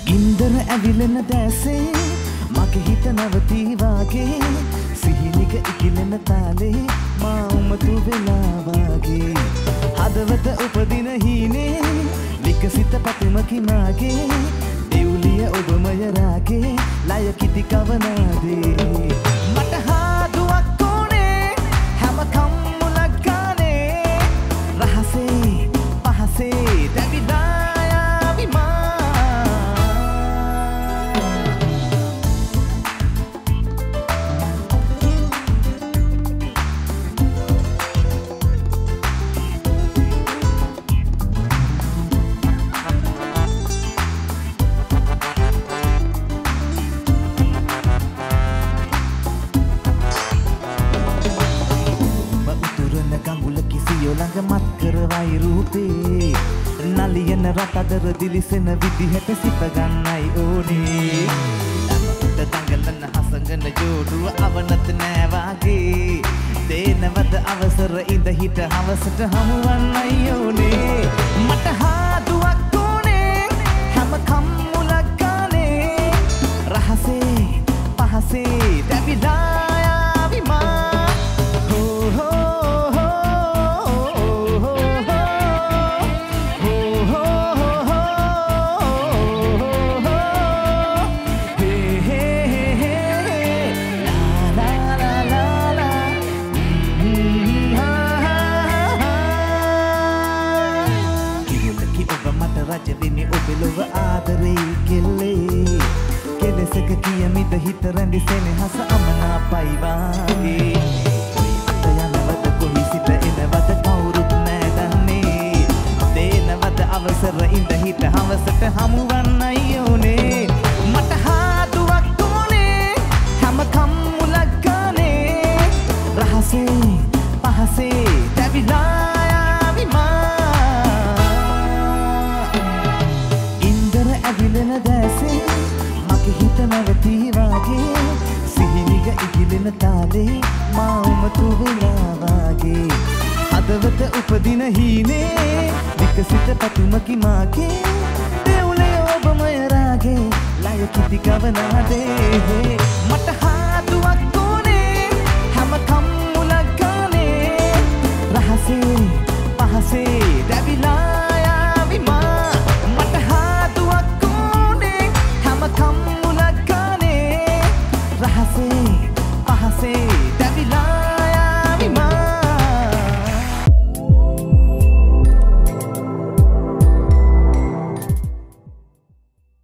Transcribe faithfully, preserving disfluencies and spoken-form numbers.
ඉන්දර ඇවිලෙන දැසේ මගේ හිත නවතී වාගේ සිහිනික ඉකිලෙන තාලේ මා උමතු වෙලා වාගේ හදවත උපදින හීනේ විකසිත පතුමකි මාගේ දෙවුලිය ඔබමය රාගේ ලය කිති කවනාදේ මට හාදුවක් ඕනේ හැම කම්මුලක් ගානේ රහසේ පහසේ දැවිලා මත් කරවයි රූපේ නලියන රටදර දිලිසෙන විදිහට සිත ගන්නයි ඕනේ ළමට දඟලන හසඟන ජෝඩුව අවනත නෑ වාගේ දේනවද අවසර ඉඳ හිට හවසට හමුවන්නයි ඕනේ මට හාදුවක් ඕනේ හැම කම්මුලක් ගානේ රහසේ පහසේ දැවිලා රජවිනි ඔබලොව ආදරේ කෙල්ලේ කෙලෙසක කියමිද හිත රැඳි සෙනෙහස අමනාපයි වාගේ ඔය අත යනවද කොහි සිට එනවද කවුරුත් නෑ දන්නේ දේනවද අවසර ඉඳ හිට හවසට හමුවන්නයි ඕනේ මට හාදුවක් ඕනේ හැම කම්මුලක් ගානේ රහසේ පහසේ දැවිලා ඇවිලෙන දැසේ මගේ හිත නැවතී වාගේ සිහිනික ඉකිලෙන තාලේ මා උමතු වෙලා වාගේ හදවත උපදින හීනේ විකසිත පතුමකි මාගේ දෙවුලේ ඔබමය රාගේ ලය කිති කවනාදේ මට